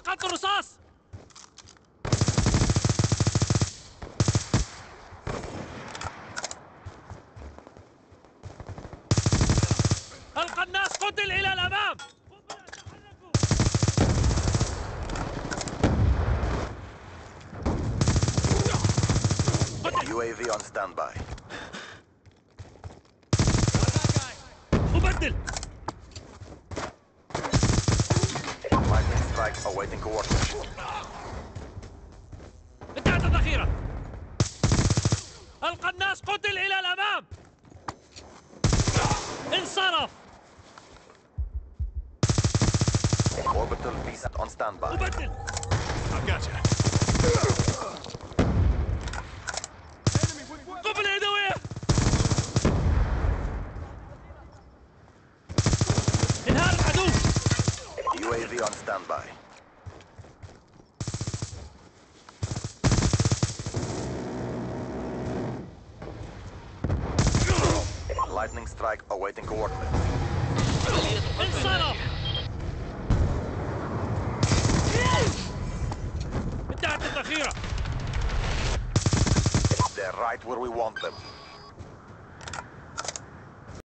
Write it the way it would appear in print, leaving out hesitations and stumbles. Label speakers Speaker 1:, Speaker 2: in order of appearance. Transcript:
Speaker 1: فقدت الرصاص. القناص قتل إلى الأمام.
Speaker 2: UAV on standby.
Speaker 1: أبدل.
Speaker 2: Lightning strike awaiting coordination.
Speaker 1: انتهت الذخيرة. القناص قتل إلى الأمام. انصرف.
Speaker 2: Orbital VSAT on standby.
Speaker 1: أبدل.
Speaker 3: I gotcha.
Speaker 1: قنبلة يدوية. انهار العدو.
Speaker 2: UAV on standby. Lightning strike awaiting coordinates.
Speaker 1: انصرف. انتهت الذخيرة.
Speaker 2: They're right where we want them.